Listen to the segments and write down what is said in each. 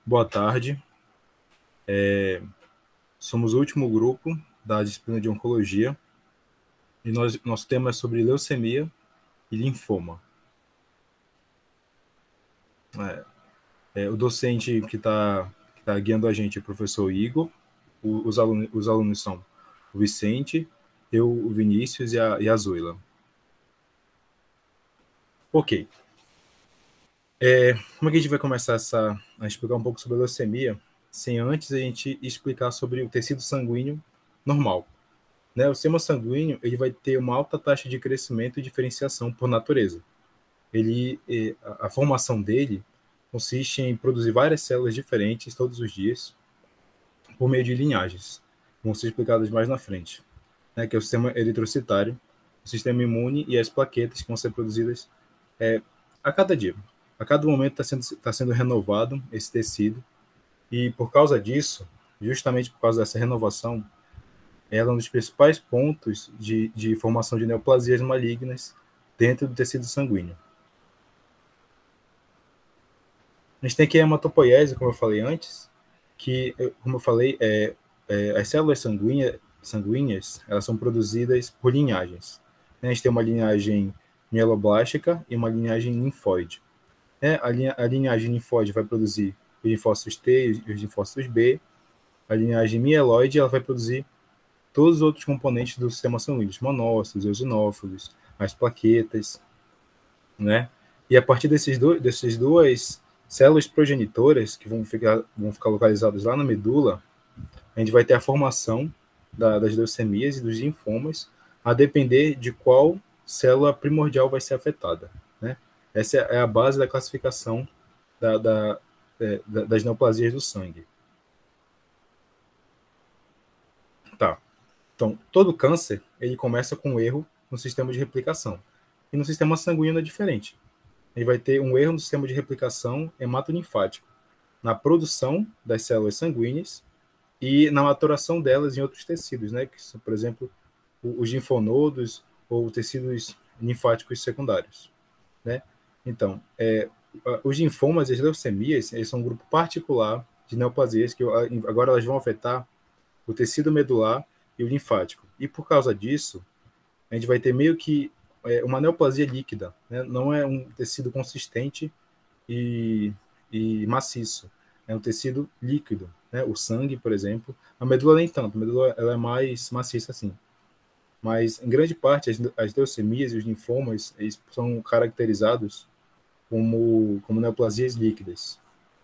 Boa tarde. Somos o último grupo da disciplina de Oncologia e nosso tema é sobre leucemia e linfoma. O docente que está guiando a gente é o professor Igor, os alunos são o Vicente, eu, o Vinícius e a Zoila. Ok. Como é que a gente vai começar a explicar um pouco sobre a leucemia, sem antes a gente explicar sobre o tecido sanguíneo normal? Né? O sistema sanguíneo ele vai ter uma alta taxa de crescimento e diferenciação por natureza. A formação dele consiste em produzir várias células diferentes todos os dias por meio de linhagens, vão ser explicadas mais na frente, né? Que é o sistema eritrocitário, o sistema imune e as plaquetas que vão ser produzidas a cada dia. A cada momento está sendo renovado esse tecido e por causa disso, justamente por causa dessa renovação, ela é um dos principais pontos de formação de neoplasias malignas dentro do tecido sanguíneo. A gente tem aqui a hematopoiese, como eu falei antes, que, como eu falei, as células sanguíneas elas são produzidas por linhagens. A gente tem uma linhagem mieloblástica e uma linhagem linfóide. A linhagem linfóide vai produzir os linfócitos T e os linfócitos B. A linhagem mieloide ela vai produzir todos os outros componentes do sistema sanguíneo, os monócitos, eosinófilos, as plaquetas, né? E a partir dessas duas células progenitoras que vão ficar localizadas lá na medula, a gente vai ter a formação das leucemias e dos linfomas, a depender de qual célula primordial vai ser afetada, né? Essa é a base da classificação das neoplasias do sangue. Tá. Então, todo câncer, ele começa com um erro no sistema de replicação. E no sistema sanguíneo é diferente. Ele vai ter um erro no sistema de replicação hematolinfático, na produção das células sanguíneas e na maturação delas em outros tecidos, né? Que são, por exemplo, os linfonodos ou tecidos linfáticos secundários, né? Então, os linfomas e as leucemias, eles são um grupo particular de neoplasias que agora elas vão afetar o tecido medular e o linfático. E por causa disso, a gente vai ter meio que uma neoplasia líquida, né? Não é um tecido consistente e maciço, é um tecido líquido, né? O sangue, por exemplo, a medula nem tanto, a medula ela é mais maciça assim, mas em grande parte as leucemias e os linfomas eles são caracterizados como neoplasias líquidas.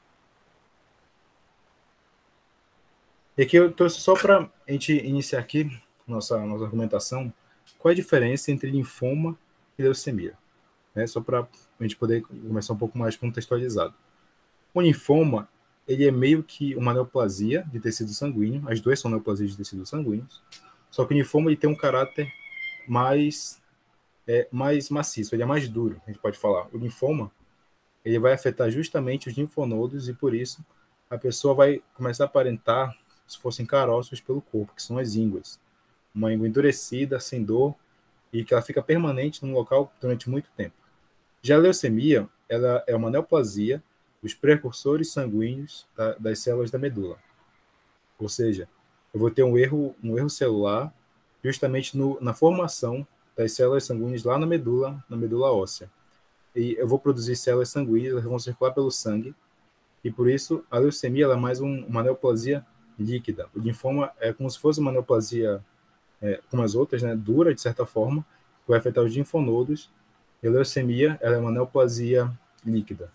E aqui eu trouxe só para a gente iniciar aqui nossa argumentação, qual é a diferença entre linfoma e leucemia, né? Só para a gente poder começar um pouco mais contextualizado. O linfoma, ele é meio que uma neoplasia de tecido sanguíneo, as duas são neoplasias de tecido sanguíneo, só que o linfoma ele tem um caráter mais maciço, ele é mais duro, a gente pode falar. O linfoma, ele vai afetar justamente os linfonodos e por isso a pessoa vai começar a aparentar se fossem caroços pelo corpo, que são as ínguas. Uma íngua endurecida, sem dor, e que ela fica permanente no local durante muito tempo. Já a leucemia, ela é uma neoplasia dos precursores sanguíneos das células da medula. Ou seja, eu vou ter um erro celular justamente na formação das células sanguíneas lá na medula óssea. E eu vou produzir células sanguíneas, elas vão circular pelo sangue, e por isso a leucemia ela é mais uma neoplasia líquida. O linfoma é como se fosse uma neoplasia, como as outras, né, dura de certa forma, que vai afetar os linfonodos, e a leucemia ela é uma neoplasia líquida.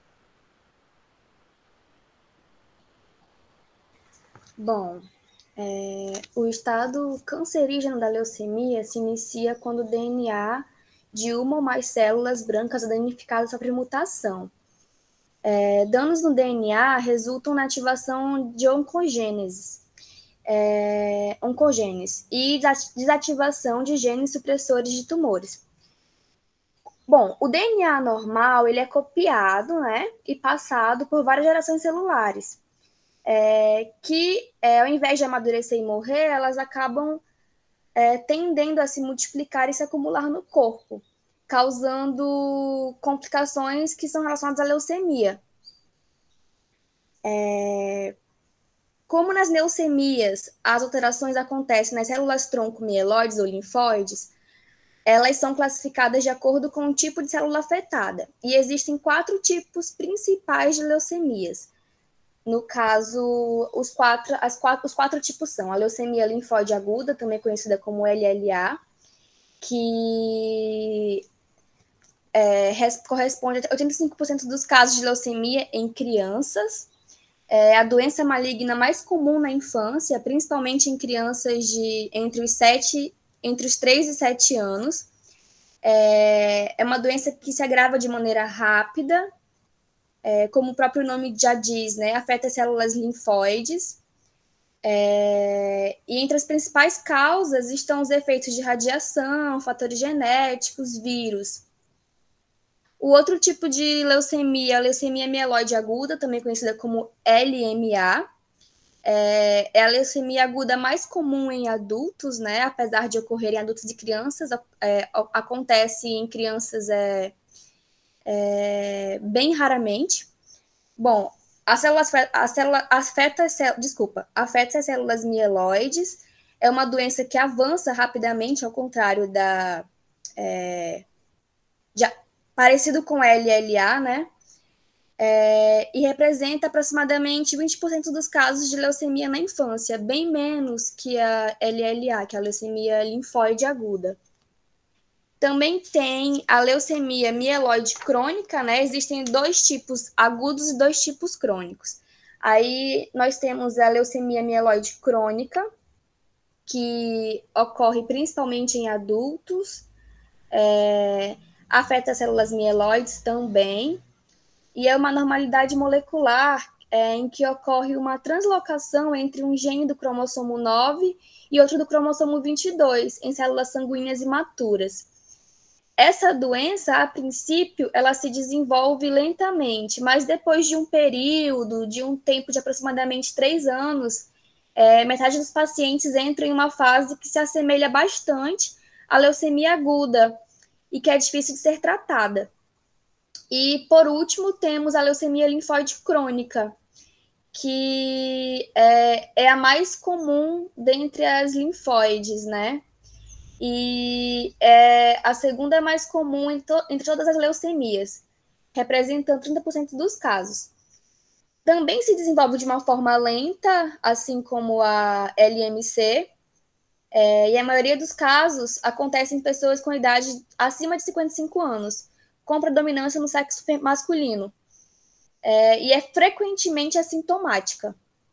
Bom, o estado cancerígeno da leucemia se inicia quando o DNA de uma ou mais células brancas danificadas sofre mutação. Danos no DNA resultam na ativação de oncogênese e desativação de genes supressores de tumores. Bom, o DNA normal ele é copiado, né, e passado por várias gerações celulares, que ao invés de amadurecer e morrer, elas acabam tendendo a se multiplicar e se acumular no corpo, causando complicações que são relacionadas à leucemia. Como nas leucemias as alterações acontecem nas células-tronco mieloides ou linfóides, elas são classificadas de acordo com o tipo de célula afetada. E existem 4 tipos principais de leucemias. No caso, os quatro tipos são a leucemia linfóide aguda, também conhecida como LLA, que corresponde a 85% dos casos de leucemia em crianças. É a doença maligna mais comum na infância, principalmente em crianças entre os 3 e 7 anos. É uma doença que se agrava de maneira rápida, como o próprio nome já diz, né? Afeta as células linfóides. E entre as principais causas estão os efeitos de radiação, fatores genéticos, vírus. O outro tipo de leucemia, a leucemia mieloide aguda, também conhecida como LMA, é a leucemia aguda mais comum em adultos, né? Apesar de ocorrer em adultos e crianças, acontece em crianças bem raramente. Bom, afeta as células mieloides, é uma doença que avança rapidamente, ao contrário parecido com LLA, né? E representa aproximadamente 20% dos casos de leucemia na infância, bem menos que a LLA, que é a leucemia linfóide aguda. Também tem a leucemia mieloide crônica, né? Existem 2 tipos agudos e 2 tipos crônicos. Aí nós temos a leucemia mieloide crônica, que ocorre principalmente em adultos, afeta as células mieloides também, e é uma anormalidade molecular em que ocorre uma translocação entre um gene do cromossomo 9 e outro do cromossomo 22 em células sanguíneas imaturas. Essa doença, a princípio, ela se desenvolve lentamente, mas depois de um período, de um tempo de aproximadamente 3 anos, metade dos pacientes entram em uma fase que se assemelha bastante à leucemia aguda e que é difícil de ser tratada. E, por último, temos a leucemia linfóide crônica, que é a mais comum dentre as linfóides, né? E a segunda mais comum entre todas as leucemias, representando 30% dos casos. Também se desenvolve de uma forma lenta, assim como a LMC, e a maioria dos casos acontece em pessoas com idade acima de 55 anos, com predominância no sexo masculino, e é frequentemente assintomática.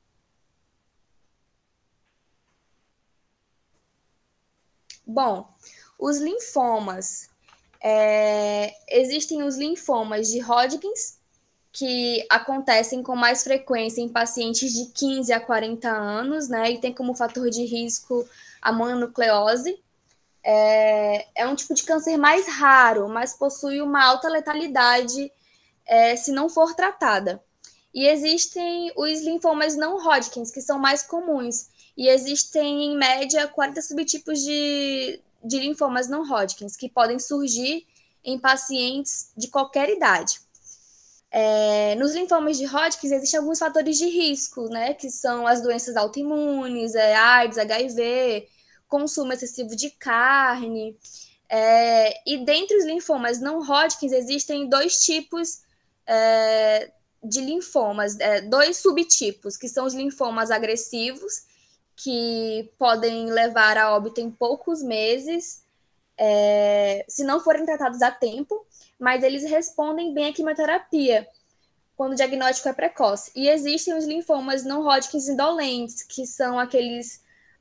Bom, os linfomas. Existem os linfomas de Hodgkin, que acontecem com mais frequência em pacientes de 15 a 40 anos, né? E tem como fator de risco a mononucleose. É um tipo de câncer mais raro, mas possui uma alta letalidade se não for tratada. E existem os linfomas não Hodgkin, que são mais comuns. E existem, em média, 40 subtipos de linfomas não Hodgkin, que podem surgir em pacientes de qualquer idade. Nos linfomas de Hodgkin existem alguns fatores de risco, né, que são as doenças autoimunes, AIDS, HIV, consumo excessivo de carne. E dentre os linfomas não Hodgkin existem 2 tipos de linfomas, 2 subtipos, que são os linfomas agressivos, que podem levar a óbito em poucos meses, se não forem tratados a tempo, mas eles respondem bem à quimioterapia, quando o diagnóstico é precoce. E existem os linfomas não Hodgkin indolentes, que são aqueles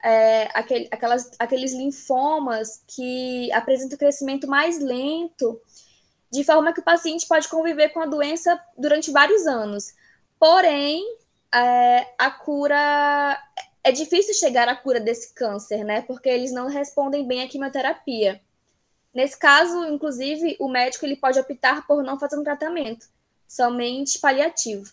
linfomas que apresentam crescimento mais lento, de forma que o paciente pode conviver com a doença durante vários anos. Porém, a cura... É difícil chegar à cura desse câncer, né? Porque eles não respondem bem à quimioterapia. Nesse caso, inclusive, o médico ele pode optar por não fazer um tratamento, somente paliativo.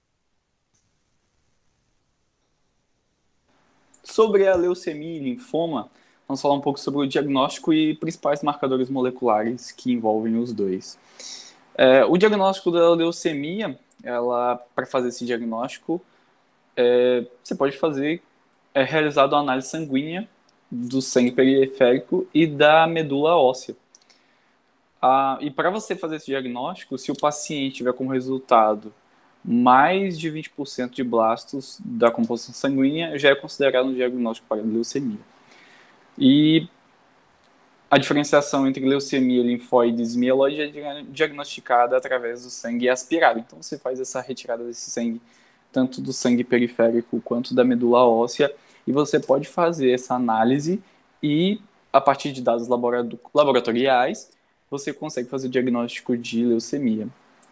Sobre a leucemia e linfoma, vamos falar um pouco sobre o diagnóstico e principais marcadores moleculares que envolvem os dois. O diagnóstico da leucemia, para fazer esse diagnóstico, você pode fazer realizado a análise sanguínea do sangue periférico e da medula óssea. E para você fazer esse diagnóstico, se o paciente tiver como resultado mais de 20% de blastos da composição sanguínea, já é considerado um diagnóstico para leucemia. E a diferenciação entre leucemia, linfóides e mieloide é diagnosticada através do sangue aspirado. Então você faz essa retirada desse sangue, tanto do sangue periférico quanto da medula óssea, e você pode fazer essa análise e, a partir de dados laboratoriais, você consegue fazer o diagnóstico de leucemia.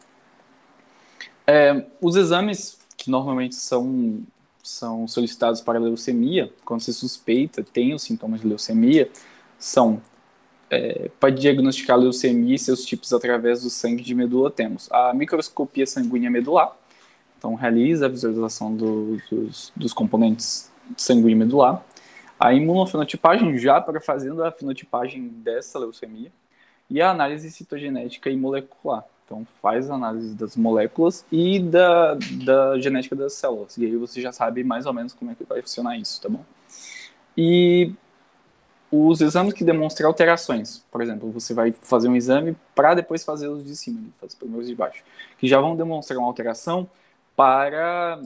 Os exames que normalmente são solicitados para leucemia, quando se suspeita, tem os sintomas de leucemia, são para diagnosticar a leucemia e seus tipos através do sangue de medula, temos a microscopia sanguínea medular, então realiza a visualização dos componentes sanguíneo medular, a imunofenotipagem já para fazendo a fenotipagem dessa leucemia, e a análise citogenética e molecular. Então, faz a análise das moléculas e da genética das células. E aí você já sabe mais ou menos como é que vai funcionar isso, tá bom? E os exames que demonstram alterações, por exemplo, você vai fazer um exame para depois fazer os de cima, fazer primeiro os de baixo, que já vão demonstrar uma alteração para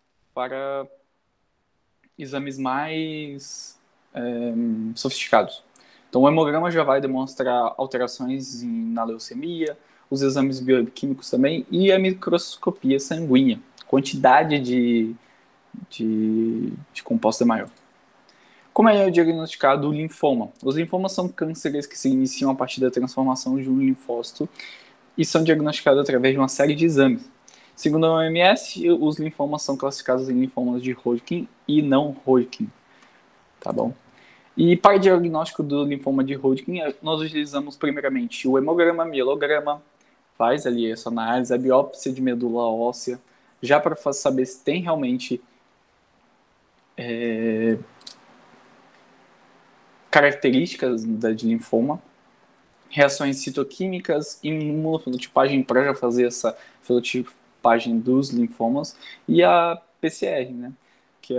exames mais sofisticados. Então, o hemograma já vai demonstrar alterações na leucemia, os exames bioquímicos também, e a microscopia sanguínea. Quantidade de composta maior. Como é diagnosticado o linfoma? Os linfomas são cânceres que se iniciam a partir da transformação de um linfócito e são diagnosticados através de uma série de exames. Segundo a OMS, os linfomas são classificados em linfomas de Hodgkin e não Hodgkin. Tá bom? E para o diagnóstico do linfoma de Hodgkin, nós utilizamos primeiramente o hemograma, mielograma, faz ali essa análise, a biópsia de medula óssea, já para saber se tem realmente características de linfoma, reações citoquímicas, imunofenotipagem para já fazer essa fenotipagem dos linfomas, e a PCR, né, que é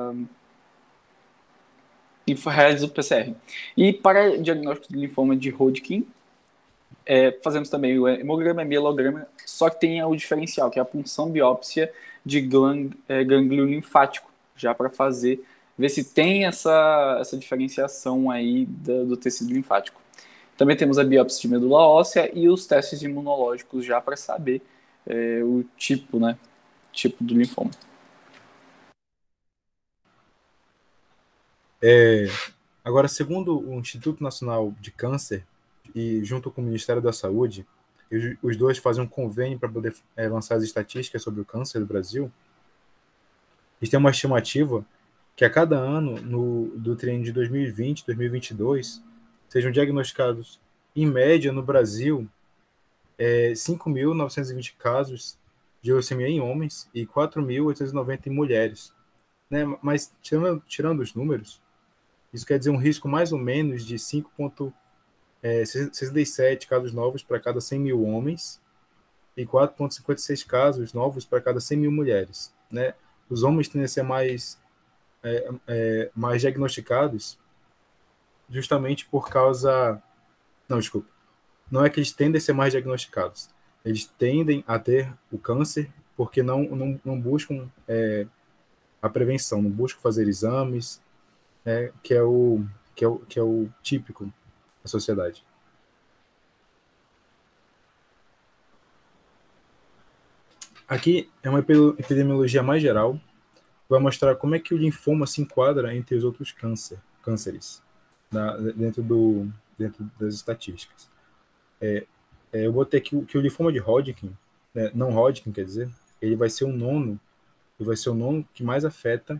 realiza o PCR. E para diagnóstico do linfoma de Hodgkin, fazemos também o hemograma, mielograma, só que tem o diferencial, que é a punção biópsia de gânglio linfático, já para ver se tem essa diferenciação aí do tecido linfático. Também temos a biópsia de medula óssea e os testes imunológicos já para saber o tipo do linfoma. Agora, segundo o Instituto Nacional de Câncer, e junto com o Ministério da Saúde, os dois fazem um convênio para poder lançar as estatísticas sobre o câncer do Brasil. Eles têm uma estimativa que a cada ano, do triênio de 2020 e 2022, sejam diagnosticados, em média, no Brasil, 5.920 casos de leucemia em homens e 4.890 em mulheres. Né? Mas, tirando os números, isso quer dizer um risco mais ou menos de 5,67 casos novos para cada 100 mil homens e 4,56 casos novos para cada 100 mil mulheres. Né? Os homens tendem a ser mais diagnosticados justamente por causa... Não, desculpa. Não é que eles tendem a ser mais diagnosticados. Eles tendem a ter o câncer porque não buscam a prevenção, não buscam fazer exames, que é o típico da sociedade. Aqui é uma epidemiologia mais geral, vai mostrar como é que o linfoma se enquadra entre os outros cânceres, dentro das estatísticas. Eu botei aqui que o linfoma de Hodgkin, não Hodgkin, quer dizer, ele vai ser o nono que mais afeta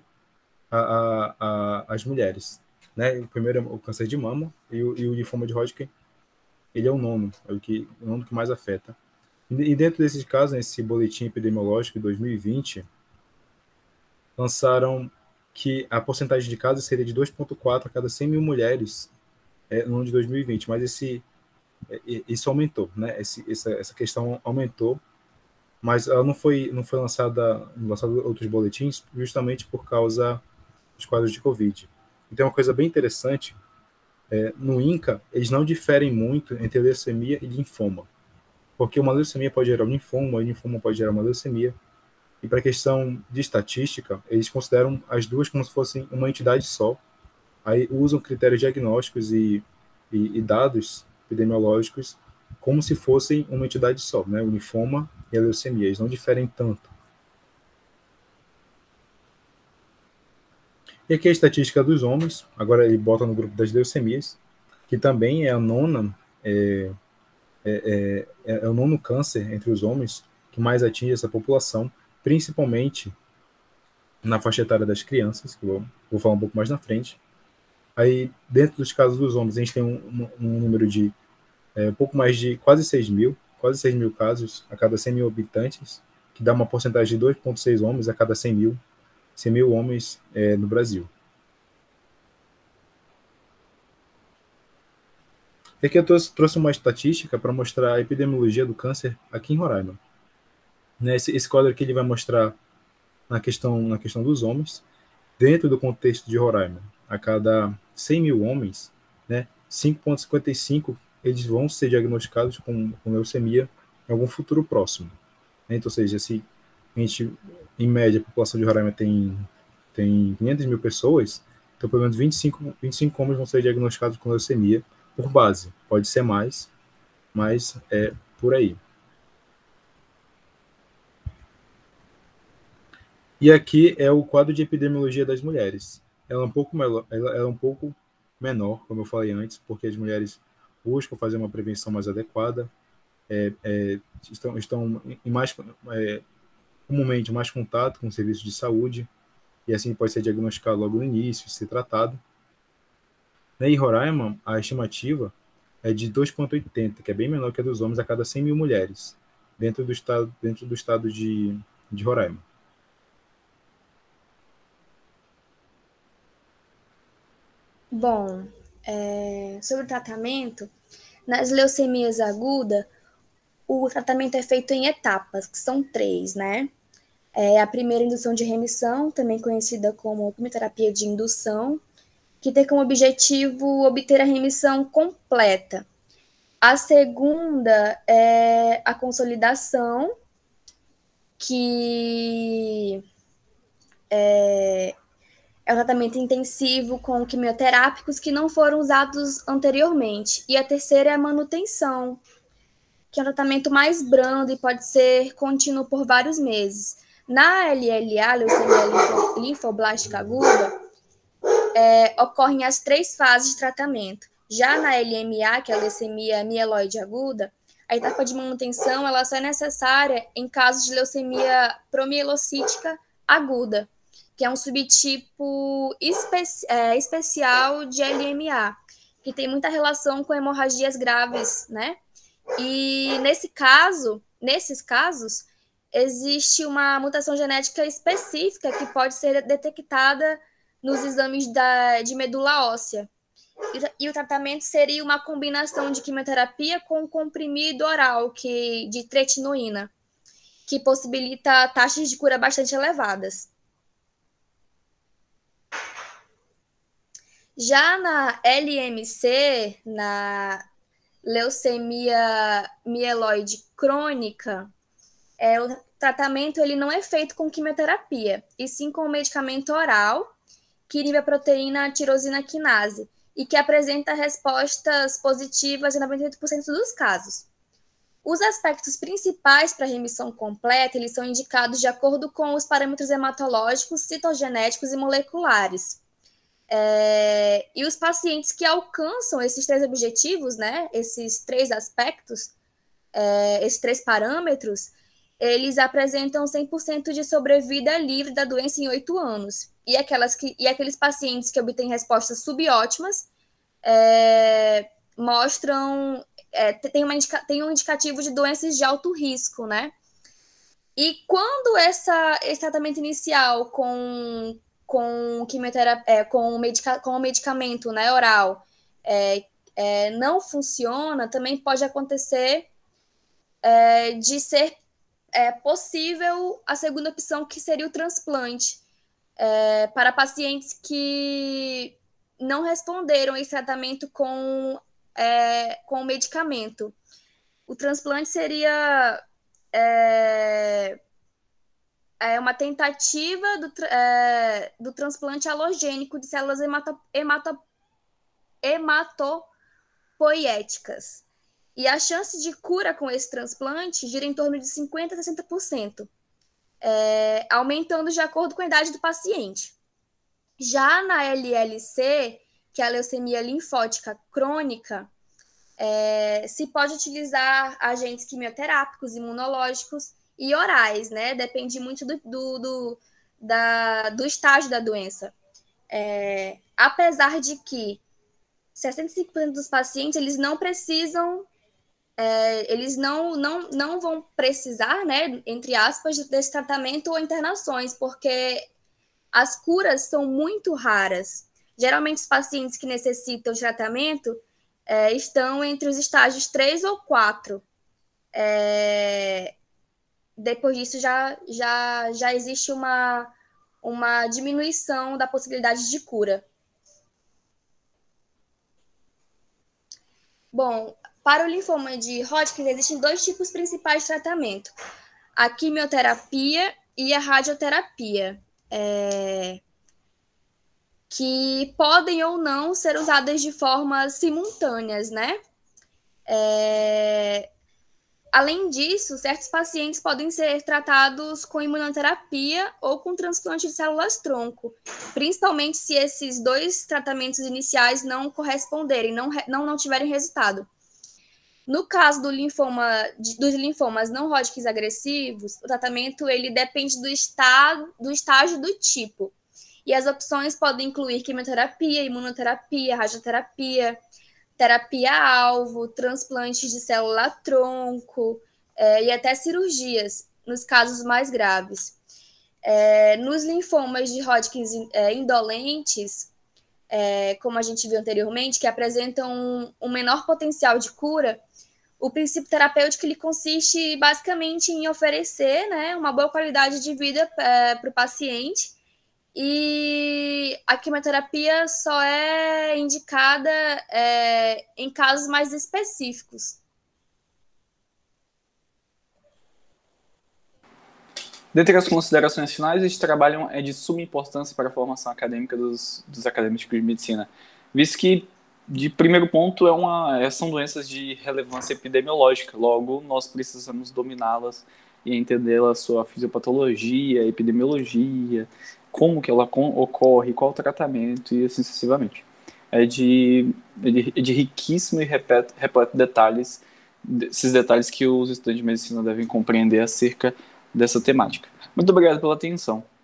as mulheres. Né? O primeiro é o câncer de mama e o linfoma de Hodgkin, ele é o nono que mais afeta. E dentro desses casos, nesse boletim epidemiológico de 2020, lançaram que a porcentagem de casos seria de 2,4 a cada 100 mil mulheres no ano de 2020, mas isso aumentou, né? Essa questão aumentou, mas ela não foi lançado outros boletins justamente por causa dos quadros de Covid. Então, uma coisa bem interessante, no INCA, eles não diferem muito entre leucemia e linfoma, porque uma leucemia pode gerar um linfoma pode gerar uma leucemia, e para a questão de estatística, eles consideram as duas como se fossem uma entidade só, aí usam critérios diagnósticos e dados epidemiológicos como se fossem uma entidade só, né? O linfoma e a leucemia, eles não diferem tanto. E aqui a estatística dos homens, agora ele bota no grupo das leucemias, que também é a nona, é o nono câncer entre os homens que mais atinge essa população, principalmente na faixa etária das crianças, que eu vou falar um pouco mais na frente. Aí, dentro dos casos dos homens, a gente tem um número de um pouco mais de quase 6 mil casos a cada 100 mil habitantes, que dá uma porcentagem de 2,6 homens a cada 100 mil homens no Brasil. E aqui eu trouxe uma estatística para mostrar a epidemiologia do câncer aqui em Roraima. Esse quadro aqui ele vai mostrar na questão dos homens, dentro do contexto de Roraima, a cada 100 mil homens, 5,55 eles vão ser diagnosticados com leucemia em algum futuro próximo. Então, ou seja, se a gente, em média, a população de Roraima tem 500 mil pessoas, então pelo menos 25 homens vão ser diagnosticados com leucemia por base. Pode ser mais, mas é por aí. E aqui é o quadro de epidemiologia das mulheres. Ela é um pouco menor, como eu falei antes, porque as mulheres buscam fazer uma prevenção mais adequada, estão em comumente mais contato com o serviço de saúde, e assim pode ser diagnosticado logo no início, ser tratado. Em Roraima, a estimativa é de 2,80, que é bem menor que a dos homens a cada 100 mil mulheres, dentro do estado de Roraima. Bom, sobre o tratamento, nas leucemias agudas, o tratamento é feito em etapas, que são 3, né? A primeira, indução de remissão, também conhecida como quimioterapia de indução, que tem como objetivo obter a remissão completa. A segunda é a consolidação, que é o tratamento intensivo com quimioterápicos que não foram usados anteriormente. E a terceira é a manutenção, que é um tratamento mais brando e pode ser contínuo por vários meses. Na LLA, leucemia linfoblástica aguda, ocorrem as 3 fases de tratamento. Já na LMA, que é a leucemia mieloide aguda, a etapa de manutenção ela só é necessária em casos de leucemia promielocítica aguda, que é um subtipo especial de LMA, que tem muita relação com hemorragias graves, né? E nesses casos, existe uma mutação genética específica que pode ser detectada nos exames de medula óssea. E o tratamento seria uma combinação de quimioterapia com comprimido oral de tretinoína, que possibilita taxas de cura bastante elevadas. Já na LMC, na leucemia mieloide crônica, o tratamento ele não é feito com quimioterapia, e sim com medicamento oral, que inibe a proteína tirosina quinase, e que apresenta respostas positivas em 98% dos casos. Os aspectos principais para a remissão completa, eles são indicados de acordo com os parâmetros hematológicos, citogenéticos e moleculares. E os pacientes que alcançam esses 3 objetivos, né, esses 3 aspectos, esses 3 parâmetros, eles apresentam 100% de sobrevida livre da doença em 8 anos. E aqueles pacientes que obtêm respostas subótimas mostram, tem um indicativo de doenças de alto risco, né? E quando esse tratamento inicial com quimioterapia, com o medicamento, né, oral, não funciona, também pode acontecer de ser possível a segunda opção, que seria o transplante, para pacientes que não responderam esse tratamento com o medicamento. O transplante seria uma tentativa do transplante alogênico de células hematopoieticas. E a chance de cura com esse transplante gira em torno de 50% a 60%, aumentando de acordo com a idade do paciente. Já na LLC, que é a leucemia linfótica crônica, se pode utilizar agentes quimioterápicos, imunológicos e orais, né? Depende muito do estágio da doença. Apesar de que 65% dos pacientes, eles não precisam, eles não vão precisar, né, entre aspas, desse tratamento ou internações, porque as curas são muito raras. Geralmente, os pacientes que necessitam de tratamento estão entre os estágios 3 ou 4. Depois disso, já existe uma diminuição da possibilidade de cura. Bom, para o linfoma de Hodgkin, existem 2 tipos principais de tratamento: a quimioterapia e a radioterapia, que podem ou não ser usadas de forma simultâneas, né? Além disso, certos pacientes podem ser tratados com imunoterapia ou com transplante de células-tronco, principalmente se esses 2 tratamentos iniciais não corresponderem, não tiverem resultado. No caso dos linfomas não Hodgkin agressivos, o tratamento ele depende do estágio do tipo. E as opções podem incluir quimioterapia, imunoterapia, radioterapia, terapia-alvo, transplantes de célula-tronco e até cirurgias, nos casos mais graves. Nos linfomas de Hodgkin indolentes, como a gente viu anteriormente, que apresentam um menor potencial de cura, o princípio terapêutico ele consiste basicamente em oferecer, né, uma boa qualidade de vida para o paciente, e a quimioterapia só é indicada em casos mais específicos. Dentre as considerações finais, este trabalho é de suma importância para a formação acadêmica dos acadêmicos de medicina, visto que, de primeiro ponto, são doenças de relevância epidemiológica, logo nós precisamos dominá-las e entender a sua fisiopatologia, epidemiologia, como que ela ocorre, qual o tratamento e assim sucessivamente. É de riquíssimo e repleto detalhes, esses detalhes que os estudantes de medicina devem compreender acerca dessa temática. Muito obrigado pela atenção.